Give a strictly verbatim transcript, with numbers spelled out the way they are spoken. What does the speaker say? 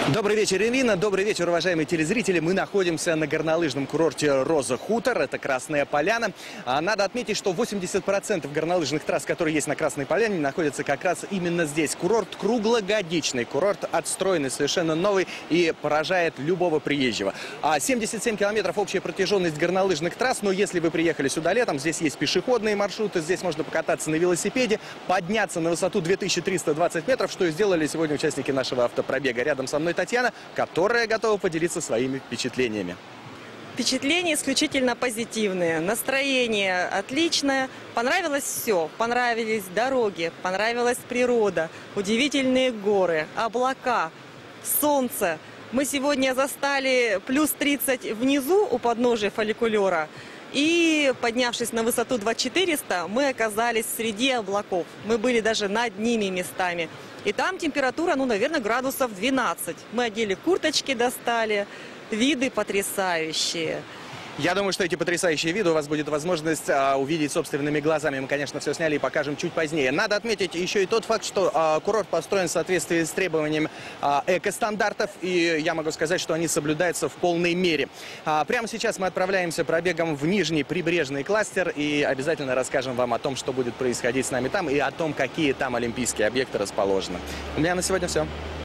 Добрый вечер, Ирина. Добрый вечер, уважаемые телезрители. Мы находимся на горнолыжном курорте Роза Хутор. Это Красная Поляна. А надо отметить, что восемьдесят процентов горнолыжных трасс, которые есть на Красной Поляне, находятся как раз именно здесь. Курорт круглогодичный, курорт отстроенный, совершенно новый и поражает любого приезжего. А семьдесят семь километров общая протяженность горнолыжных трасс. Но если вы приехали сюда летом, здесь есть пешеходные маршруты, здесь можно покататься на велосипеде, подняться на высоту две тысячи триста двадцать метров, что и сделали сегодня участники нашего автопробега. Рядом со мной Татьяна, которая готова поделиться своими впечатлениями. Впечатления исключительно позитивные, настроение отличное, понравилось все, понравились дороги, понравилась природа, удивительные горы, облака, солнце. Мы сегодня застали плюс тридцать внизу у подножия фолликулера, и поднявшись на высоту две тысячи четыреста, мы оказались среди облаков, мы были даже над ними местами. И там температура, ну, наверное, градусов двенадцать. Мы одели курточки, достали. Виды потрясающие. Я думаю, что эти потрясающие виды у вас будет возможность а, увидеть собственными глазами. Мы, конечно, все сняли и покажем чуть позднее. Надо отметить еще и тот факт, что а, курорт построен в соответствии с требованиями а, экостандартов. И я могу сказать, что они соблюдаются в полной мере. А, прямо сейчас мы отправляемся пробегом в нижний прибрежный кластер. И обязательно расскажем вам о том, что будет происходить с нами там. И о том, какие там олимпийские объекты расположены. У меня на сегодня все.